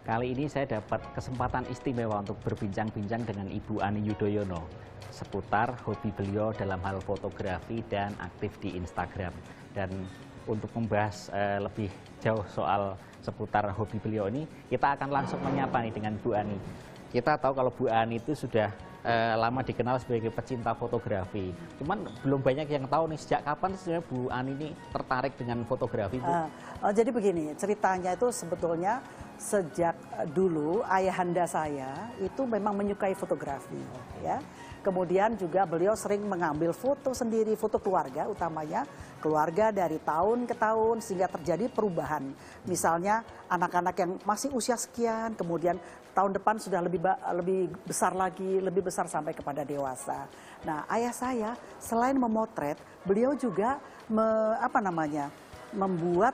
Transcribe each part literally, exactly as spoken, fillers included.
Kali ini saya dapat kesempatan istimewa untuk berbincang-bincang dengan Ibu Ani Yudhoyono seputar hobi beliau dalam hal fotografi dan aktif di Instagram. Dan untuk membahas uh, lebih jauh soal seputar hobi beliau ini, kita akan langsung menyapa nih dengan Bu Ani. Kita tahu kalau Bu Ani itu sudah uh, lama dikenal sebagai pecinta fotografi. Cuman belum banyak yang tahu nih sejak kapan sebenarnya Bu Ani ini tertarik dengan fotografi, Bu? Uh, uh, jadi begini, ceritanya itu sebetulnya sejak dulu ayahanda saya itu memang menyukai fotografi, ya. Kemudian juga beliau sering mengambil foto sendiri, foto keluarga utamanya, keluarga dari tahun ke tahun sehingga terjadi perubahan. Misalnya anak-anak yang masih usia sekian, kemudian tahun depan sudah lebih lebih besar lagi, lebih besar sampai kepada dewasa. Nah, ayah saya selain memotret, beliau juga me, apa namanya, membuat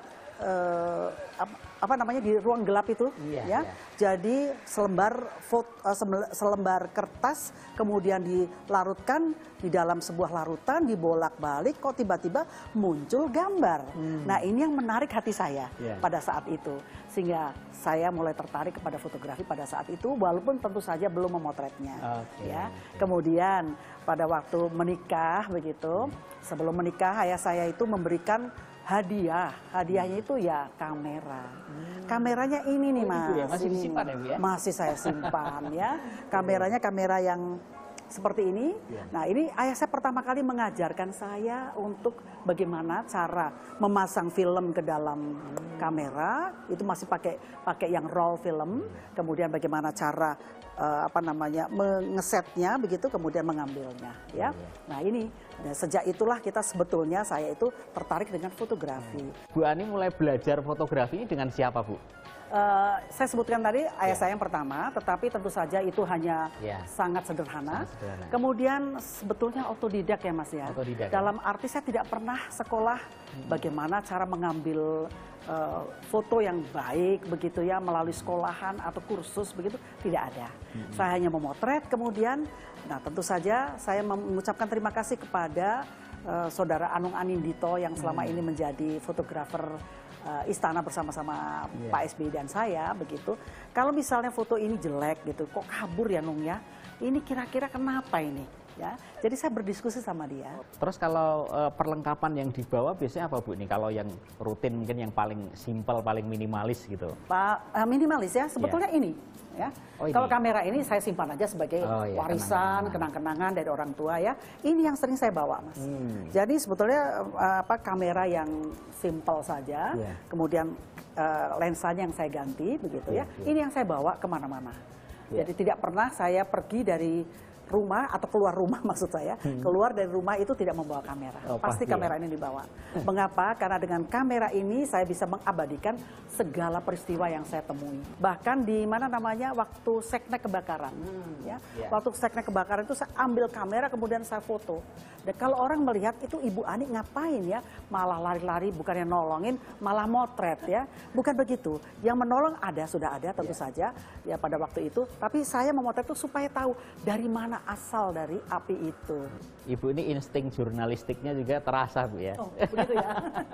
eh, apa, apa namanya di ruang gelap itu, iya, ya. Iya. Jadi selembar foto, selembar kertas kemudian dilarutkan di dalam sebuah larutan, dibolak-balik, kok tiba-tiba muncul gambar. Hmm. Nah, ini yang menarik hati saya yeah. pada saat itu, sehingga saya mulai tertarik kepada fotografi pada saat itu, walaupun tentu saja belum memotretnya. Okay. Ya. Kemudian pada waktu menikah begitu, hmm. sebelum menikah ayah saya itu memberikan hadiah, hadiahnya itu ya kamera. Hmm. Kameranya ini nih, Mas. Oh, ya? Masih ini disimpan ya, Bu, ya? Masih saya simpan ya. Kameranya kamera yang seperti ini. Ya. Nah, ini ayah saya pertama kali mengajarkan saya untuk bagaimana cara memasang film ke dalam hmm. kamera. Itu masih pakai pakai yang roll film. Hmm. Kemudian bagaimana cara uh, apa namanya mengesetnya begitu, kemudian mengambilnya. Ya. Ya. Nah, ini. Nah, sejak itulah kita sebetulnya saya itu tertarik dengan fotografi. Bu Ani mulai belajar fotografi ini dengan siapa, Bu? Uh, saya sebutkan tadi ayah yeah. saya yang pertama, tetapi tentu saja itu hanya yeah. sangat sederhana. Sangat sederhana. Kemudian sebetulnya otodidak ya, Mas ya. Otodidak, Dalam ya? arti saya tidak pernah sekolah hmm. bagaimana cara mengambil uh, foto yang baik begitu ya melalui sekolahan atau kursus begitu, tidak ada. Hmm. Saya hanya memotret kemudian. Nah, tentu saja saya mengucapkan terima kasih kepada uh, saudara Anung Anindito yang selama hmm. ini menjadi fotografer uh, istana bersama-sama yeah. Pak S B Y dan saya begitu. Kalau misalnya foto ini jelek gitu, kok kabur ya Nung ya? Ini kira-kira kenapa ini? Ya, jadi saya berdiskusi sama dia. Terus kalau uh, perlengkapan yang dibawa biasanya apa, Bu? Nih kalau yang rutin mungkin yang paling simpel, paling minimalis gitu. Pak uh, minimalis ya, sebetulnya yeah. ini. Ya, oh, kalau kamera ini saya simpan aja sebagai oh, iya, warisan, kenang-kenangan dari orang tua ya. Ini yang sering saya bawa, Mas. Hmm. Jadi sebetulnya uh, apa kamera yang simpel saja, yeah. kemudian uh, lensanya yang saya ganti begitu yeah, ya. Yeah. Ini yang saya bawa kemana-mana. Yeah. Jadi tidak pernah saya pergi dari rumah atau keluar rumah maksud saya, hmm. keluar dari rumah itu tidak membawa kamera. Oh, pasti kamera ya. ini dibawa. Mengapa? Karena dengan kamera ini saya bisa mengabadikan segala peristiwa yang saya temui. Bahkan di mana namanya waktu seknek kebakaran, hmm. ya. Yeah. Waktu seknek kebakaran itu saya ambil kamera kemudian saya foto. Dan kalau orang melihat itu Ibu Ani ngapain ya, malah lari-lari bukannya nolongin, malah motret ya. Bukan begitu. Yang menolong ada, sudah ada tentu yeah. saja ya pada waktu itu. Tapi saya memotret itu supaya tahu dari mana asal dari api itu. Ibu ini insting jurnalistiknya juga terasa, Bu ya? Oh, begitu ya?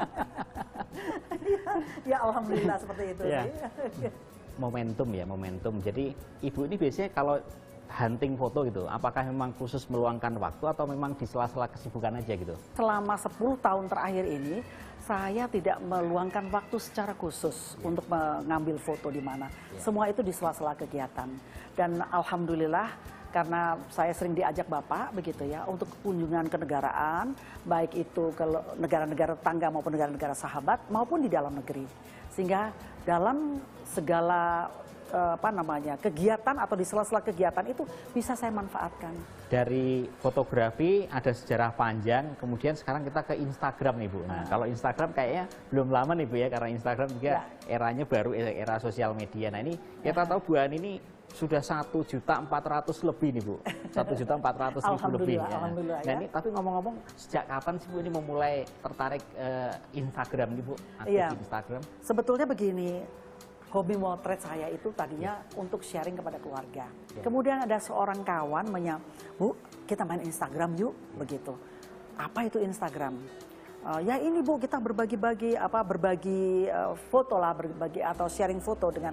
ya, ya alhamdulillah seperti itu. Ya. Momentum ya, momentum. Jadi Ibu ini biasanya kalau hunting foto gitu, apakah memang khusus meluangkan waktu atau memang di sela-sela kesibukan aja gitu? Selama sepuluh tahun terakhir ini, saya tidak meluangkan waktu secara khusus yeah. untuk mengambil foto di mana. Yeah. Semua itu di sela-sela kegiatan. Dan alhamdulillah, karena saya sering diajak Bapak begitu ya untuk kunjungan kenegaraan, baik itu ke negara-negara tetangga maupun negara-negara sahabat maupun di dalam negeri. Sehingga dalam segala apa namanya kegiatan atau di sela-sela kegiatan itu bisa saya manfaatkan. Dari fotografi ada sejarah panjang, kemudian sekarang kita ke Instagram nih, Bu. Nah, hmm. kalau Instagram kayaknya belum lama nih, Bu ya, karena Instagram juga ya. eranya baru, era sosial media. Nah, ini kita ya. tahu Bu Ani ini sudah satu juta empat ratus lebih nih, Bu. satu juta empat ratus ribu lebih. Ya. Alhamdulillah, nah, ya. ini tapi ngomong-ngomong, sejak kapan sih Bu ini memulai tertarik uh, Instagram nih, Bu? Aktif ya. Instagram? Sebetulnya begini, hobi motret saya itu tadinya yeah. untuk sharing kepada keluarga. Yeah. Kemudian ada seorang kawan menyap, Bu, kita main Instagram yuk, yeah. begitu. Apa itu Instagram? Uh, ya ini Bu, kita berbagi-bagi apa berbagi uh, foto lah, berbagi atau sharing foto dengan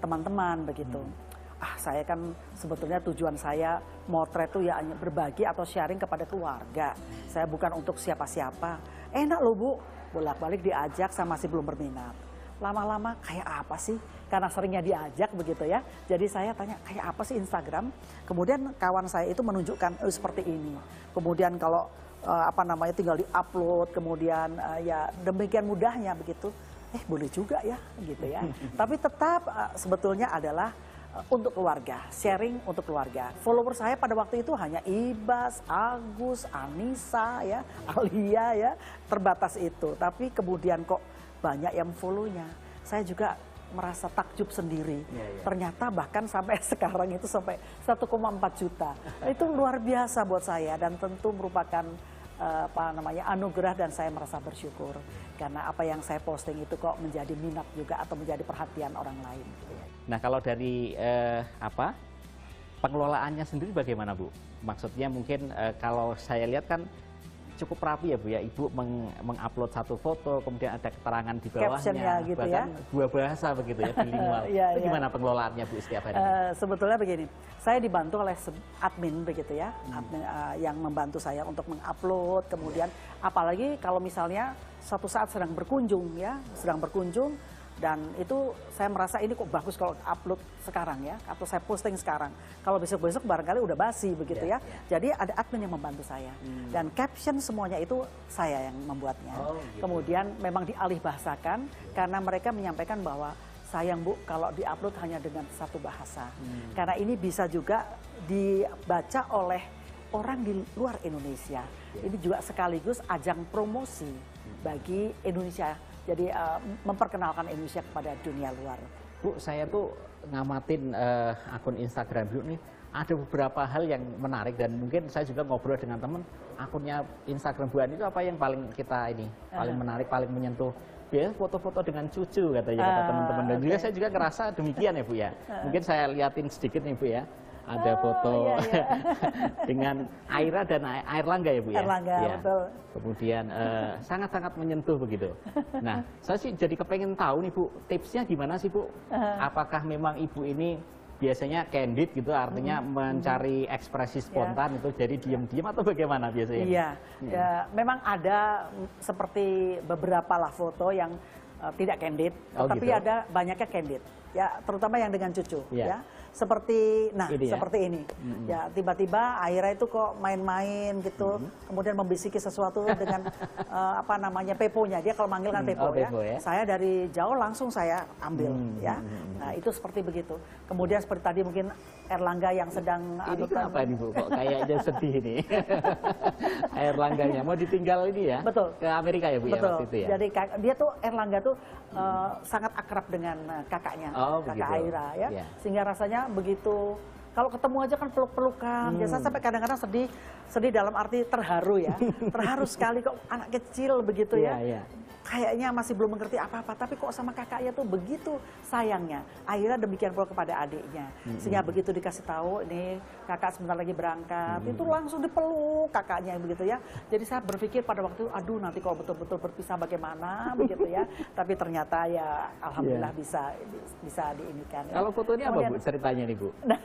teman-teman begitu. Hmm. Ah, saya kan sebetulnya tujuan saya motret itu ya hanya berbagi atau sharing kepada keluarga. Saya bukan untuk siapa-siapa. Enak loh Bu, bolak-balik diajak saya masih belum berminat. Lama-lama kayak apa sih? Karena seringnya diajak begitu ya. Jadi saya tanya kayak apa sih Instagram? Kemudian kawan saya itu menunjukkan oh, seperti ini. Kemudian kalau uh, apa namanya tinggal diupload, kemudian uh, ya demikian mudahnya begitu. Eh boleh juga ya gitu ya. Tapi tetap uh, sebetulnya adalah uh, untuk keluarga, sharing untuk keluarga. Follower saya pada waktu itu hanya Ibas, Agus, Anissa ya, Alia ya, terbatas itu. Tapi kemudian kok banyak yang follow-nya. Saya juga merasa takjub sendiri. Ya, ya. Ternyata bahkan sampai sekarang itu sampai satu koma empat juta. Itu luar biasa buat saya dan tentu merupakan uh, apa namanya anugerah dan saya merasa bersyukur karena apa yang saya posting itu kok menjadi minat juga atau menjadi perhatian orang lain. Nah, kalau dari uh, apa pengelolaannya sendiri bagaimana Bu? Maksudnya mungkin uh, kalau saya lihat kan cukup rapi ya Bu ya, Ibu meng mengupload satu foto, kemudian ada keterangan di bawahnya, gitu bahkan ya? dua bahasa begitu ya, bilingual. ya, Itu ya. gimana pengelolaannya Bu setiap hari? Uh, sebetulnya begini, saya dibantu oleh admin begitu ya, hmm. admin uh, yang membantu saya untuk mengupload, kemudian apalagi kalau misalnya suatu saat sedang berkunjung ya, sedang berkunjung, dan itu saya merasa ini kok bagus kalau upload sekarang ya, atau saya posting sekarang. Kalau besok-besok barangkali udah basi begitu yeah, ya. Yeah. Jadi ada admin yang membantu saya. Hmm. Dan caption semuanya itu saya yang membuatnya. Oh, gitu. Kemudian memang dialih bahasakan karena mereka menyampaikan bahwa sayang Bu kalau diupload hanya dengan satu bahasa. Hmm. Karena ini bisa juga dibaca oleh orang di luar Indonesia. Yeah. Ini juga sekaligus ajang promosi hmm. bagi Indonesia. Jadi uh, memperkenalkan Indonesia kepada dunia luar. Bu, saya tuh ngamatin uh, akun Instagram Bu nih, ada beberapa hal yang menarik dan mungkin saya juga ngobrol dengan teman, akunnya Instagram Bu Ani itu apa yang paling kita ini, uh. paling menarik, paling menyentuh. Biasanya foto-foto dengan cucu katanya kata uh, teman-teman dan okay. juga saya juga ngerasa demikian ya Bu ya. Uh. Mungkin saya liatin sedikit nih Bu ya. Ada oh, foto iya, iya. dengan Aira dan Airlangga ya Bu ya. Airlangga, ya. Betul. Kemudian sangat-sangat uh, menyentuh begitu. Nah, saya sih jadi kepengen tahu nih Bu, tipsnya gimana sih Bu? Uh. Apakah memang Ibu ini biasanya candid gitu, artinya hmm. mencari ekspresi spontan yeah. itu jadi diam-diam atau bagaimana biasanya? Iya, hmm. ya, memang ada seperti beberapa lah foto yang uh, tidak candid, oh, tapi gitu? Ada banyaknya candid. Ya, terutama yang dengan cucu yeah. ya. Seperti nah ini seperti ya? Ini mm-hmm. ya tiba-tiba Aira itu kok main-main gitu mm-hmm. kemudian membisiki sesuatu dengan uh, apa namanya peponya, dia kalau manggil kan pepo, mm, oh, ya. pepo ya saya dari jauh langsung saya ambil mm-hmm. ya nah itu seperti begitu. Kemudian seperti tadi mungkin Airlangga yang sedang ini kenapa ini Bu kok kayaknya sedih ini Airlangganya mau ditinggal ini ya betul ke Amerika ya Bu betul. Ya waktu itu ya jadi dia tuh Airlangga tuh uh, mm. sangat akrab dengan kakaknya oh, kakak begitu. Aira ya yeah. sehingga rasanya begitu kalau ketemu aja kan peluk-pelukan hmm. biasa sampai kadang-kadang sedih sedih dalam arti terharu ya terharu sekali kok anak kecil begitu ya yeah, yeah. kayaknya masih belum mengerti apa-apa tapi kok sama kakaknya tuh begitu sayangnya. Akhirnya demikian pula kepada adiknya hmm. sehingga begitu dikasih tahu ini kakak sebentar lagi berangkat hmm. itu langsung dipeluk kakaknya begitu ya. Jadi saya berpikir pada waktu itu aduh nanti kalau betul-betul berpisah bagaimana begitu ya tapi ternyata ya alhamdulillah yeah. bisa bisa diinikan ya. Kalau fotonya apa Bu ceritanya nih Bu?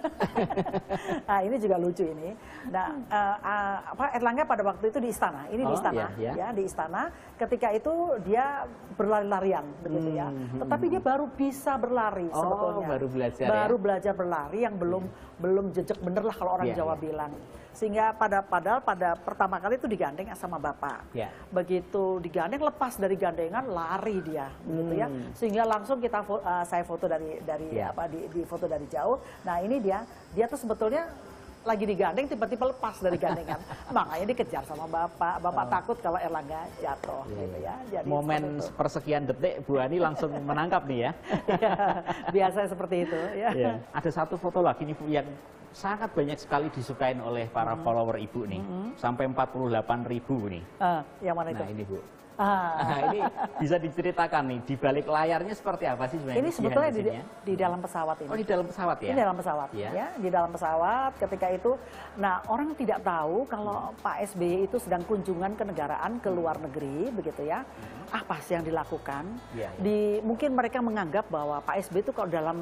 Nah ini juga lucu ini. Nah uh, uh, apa Airlangga pada waktu itu di istana ini oh, di istana yeah, yeah. ya di istana ketika itu dia berlari-larian begitu ya. Hmm, Tetapi dia baru bisa berlari oh, sebetulnya. Baru belajar baru ya? belajar berlari yang belum yeah. belum jejak bener lah kalau orang yeah, Jawa yeah. bilang. Sehingga pada padahal pada pertama kali itu digandeng sama bapak. Yeah. Begitu digandeng lepas dari gandengan lari dia hmm. gitu ya. Sehingga langsung kita uh, saya foto dari dari yeah. apa di, di foto dari jauh. Nah, ini dia dia tuh sebetulnya lagi digandeng tiba-tiba lepas dari gandengan. Makanya dikejar sama bapak. Bapak oh. takut kalau Airlangga jatuh yeah. gitu ya. Jadi momen persekian detik Bu Ani langsung menangkap nih ya. Biasanya seperti itu ya. Yeah. Ada satu foto lagi nih Bu yang sangat banyak sekali disukain oleh para hmm. follower Ibu nih. Hmm. Sampai empat puluh delapan ribu nih. Uh, yang mana itu? Nah, ini Bu. Ah. Nah, ini bisa diceritakan nih di balik layarnya seperti apa sih sebenarnya? Ini sebetulnya di, di dalam pesawat ini. Oh, di dalam pesawat ya? Ini dalam pesawat ya. ya, di dalam pesawat ketika itu. Nah, orang tidak tahu kalau hmm. Pak S B Y itu sedang kunjungan kenegaraan ke luar negeri begitu ya. Hmm. Apa sih yang dilakukan? Ya, ya. Di mungkin mereka menganggap bahwa Pak S B Y itu kalau dalam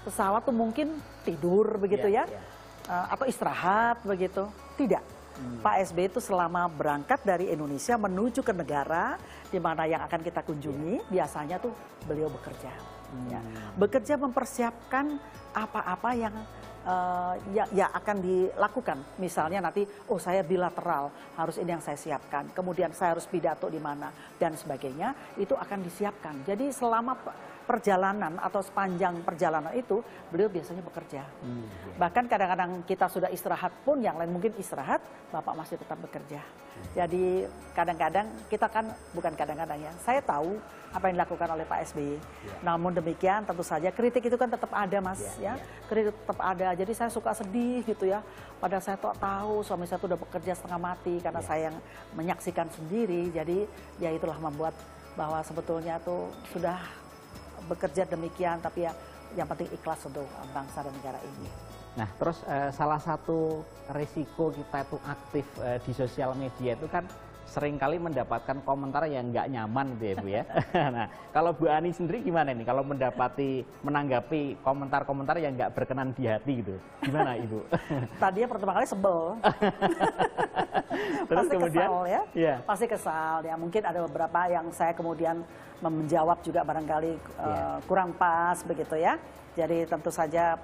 pesawat tuh mungkin tidur begitu yeah, ya, yeah. Uh, atau istirahat begitu. Tidak. Hmm. Pak S B Y itu selama berangkat dari Indonesia menuju ke negara di mana yang akan kita kunjungi, yeah. biasanya tuh beliau bekerja. Hmm. Ya. Bekerja mempersiapkan apa-apa yang Uh, ya, ya akan dilakukan. Misalnya nanti, oh saya bilateral, harus ini yang saya siapkan. Kemudian saya harus pidato di mana, dan sebagainya, itu akan disiapkan. Jadi selama perjalanan atau sepanjang perjalanan itu, beliau biasanya bekerja. Hmm, ya. Bahkan kadang-kadang kita sudah istirahat pun, yang lain mungkin istirahat, Bapak masih tetap bekerja. Hmm. Jadi kadang-kadang, kita kan, bukan kadang-kadang ya, saya tahu apa yang dilakukan oleh Pak S B Y. Ya. Namun demikian tentu saja kritik itu kan tetap ada Mas, ya, ya. ya. Kritik tetap ada. Jadi saya suka sedih gitu ya. Padahal saya tahu suami saya itu udah bekerja setengah mati karena ya. saya yang menyaksikan sendiri. Jadi ya itulah membuat bahwa sebetulnya tuh sudah bekerja demikian, tapi ya yang penting ikhlas untuk bangsa dan negara ini. Nah, terus eh, salah satu risiko kita itu aktif eh, di sosial media itu kan seringkali mendapatkan komentar yang nggak nyaman gitu ya Bu ya. Nah, kalau Bu Ani sendiri gimana nih kalau mendapati, menanggapi komentar-komentar yang nggak berkenan di hati gitu? Gimana Ibu? Tadinya pertama kali sebel. Terus pasti kemudian kesal ya, yeah. pasti kesal ya. Mungkin ada beberapa yang saya kemudian menjawab juga barangkali yeah. uh, kurang pas begitu ya. Jadi tentu saja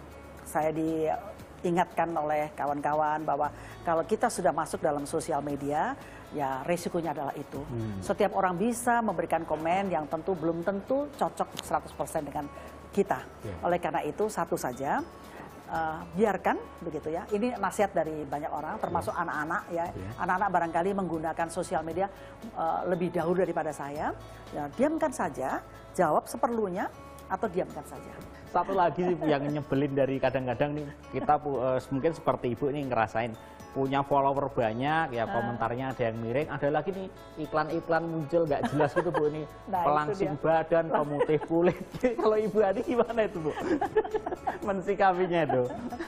saya diingatkan oleh kawan-kawan bahwa kalau kita sudah masuk dalam sosial media, ya resikonya adalah itu. Hmm. Setiap orang bisa memberikan komen yang tentu belum tentu cocok seratus persen dengan kita. Yeah. Oleh karena itu satu saja, uh, biarkan begitu ya. Ini nasihat dari banyak orang, termasuk anak-anak yeah. ya. Anak-anak yeah. barangkali menggunakan sosial media uh, lebih dahulu daripada saya. Ya, diamkan saja, jawab seperlunya atau diamkan saja. Satu lagi yang nyebelin dari kadang-kadang nih, kita uh, mungkin seperti Ibu nih ngerasain punya follower banyak, ya komentarnya ada yang miring, ada lagi nih iklan-iklan muncul nggak jelas gitu Bu, ini nah, pelangsing badan, pemutih kulit. Kalau Ibu Ani gimana itu Bu? Mensikapinya itu.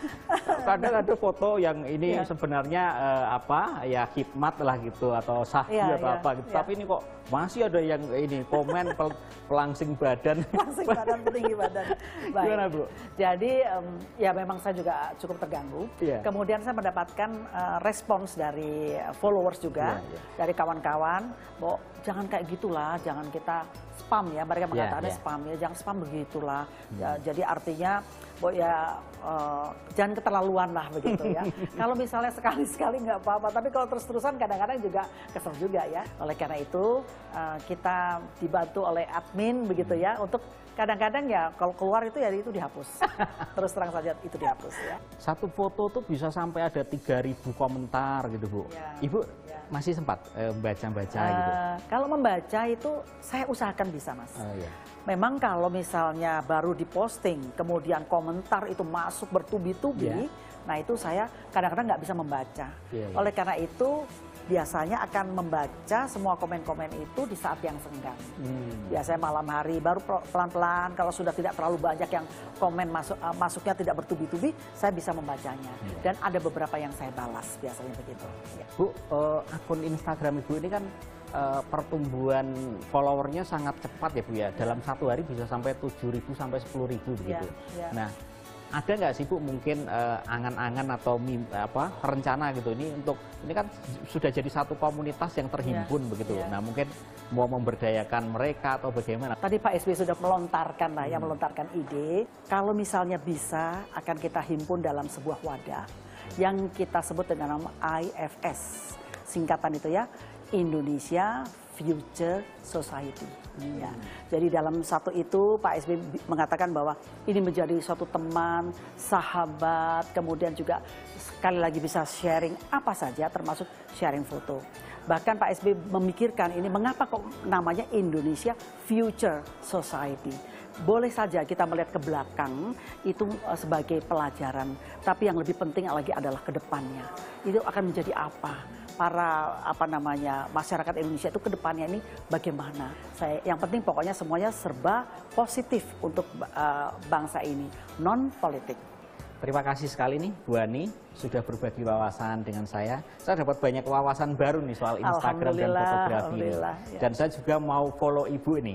Kadang ada foto yang ini ya. sebenarnya uh, apa ya khidmat lah gitu atau sahih ya, atau ya, apa gitu, ya. tapi ini kok masih ada yang ini komen pel pelangsing badan. Pelangsing badan, petinggi badan. Baik. Gimana Bu? Jadi um, ya memang saya juga cukup terganggu. Ya. Kemudian saya mendapatkan uh, respons dari followers juga, ya, ya. dari kawan-kawan, bahwa jangan kayak gitulah, jangan kita spam ya, mereka mengatakan yeah, yeah. spam ya, jangan spam begitulah. Hmm. Ya, jadi artinya, bahwa ya uh, jangan keterlaluan lah begitu ya. Kalau misalnya sekali-sekali nggak apa-apa, tapi kalau terus-terusan kadang-kadang juga kesel juga ya. Oleh karena itu uh, kita dibantu oleh admin begitu ya, untuk kadang-kadang ya kalau keluar itu ya itu dihapus. Terus terang saja itu dihapus ya. Satu foto tuh bisa sampai ada tiga ribu komentar gitu Bu. Ya. Ibu ya. masih sempat baca-baca uh, gitu? Kalau membaca itu saya usahakan bisa Mas. Uh, iya. Memang kalau misalnya baru diposting, kemudian komentar itu masuk bertubi-tubi, yeah. nah itu saya kadang-kadang nggak bisa membaca. Yeah, yeah. Oleh karena itu biasanya akan membaca semua komen-komen itu di saat yang senggang. Hmm. Biasanya malam hari, baru pelan-pelan kalau sudah tidak terlalu banyak yang komen masuk, uh, masuknya tidak bertubi-tubi, saya bisa membacanya. Yeah. Dan ada beberapa yang saya balas, biasanya begitu. Ya. Bu, uh, akun Instagram Ibu ini kan Uh, pertumbuhan followernya sangat cepat ya Bu ya, dalam satu hari bisa sampai tujuh ribu sampai sepuluh ribu begitu. Yeah, yeah. Nah, ada nggak sih Bu mungkin angan-angan uh, atau mim, apa rencana gitu ini untuk ini kan sudah jadi satu komunitas yang terhimpun yeah, begitu. Yeah. Nah, mungkin mau memberdayakan mereka atau bagaimana? Tadi Pak S B Y sudah melontarkan lah, hmm. yang melontarkan ide. Kalau misalnya bisa akan kita himpun dalam sebuah wadah hmm. yang kita sebut dengan nama I F S, singkatan itu ya. Indonesia Future Society. Hmm. Ya. Jadi dalam satu itu Pak S B Y mengatakan bahwa ini menjadi suatu teman, sahabat, kemudian juga sekali lagi bisa sharing apa saja termasuk sharing foto. Bahkan Pak S B Y memikirkan ini mengapa kok namanya Indonesia Future Society. Boleh saja kita melihat ke belakang itu sebagai pelajaran, tapi yang lebih penting lagi adalah ke depannya. Itu akan menjadi apa? Para apa namanya masyarakat Indonesia itu ke depannya ini bagaimana? Saya yang penting pokoknya semuanya serba positif untuk uh, bangsa ini, non politik. Terima kasih sekali nih Bu Ani sudah berbagi wawasan dengan saya. Saya dapat banyak wawasan baru nih soal Instagram dan fotografi. Ya. Dan saya juga mau follow Ibu nih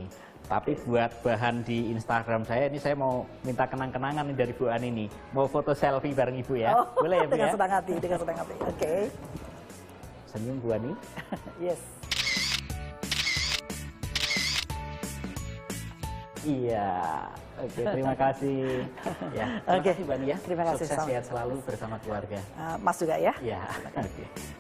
Tapi buat bahan di Instagram saya ini saya mau minta kenang-kenangan nih dari Bu Ani nih. Mau foto selfie bareng Ibu ya? Oh, boleh ya Bu dengan ya? senang hati, dengan senang hati. Oke. Okay. Senyum Bu Ani. Yes. Iya. Oke, terima kasih. Ya, terima Oke. kasih Bu Ani ya. Terima kasih. Sukses sehat selalu bersama keluarga. Uh, Mas juga ya. Iya. Oke.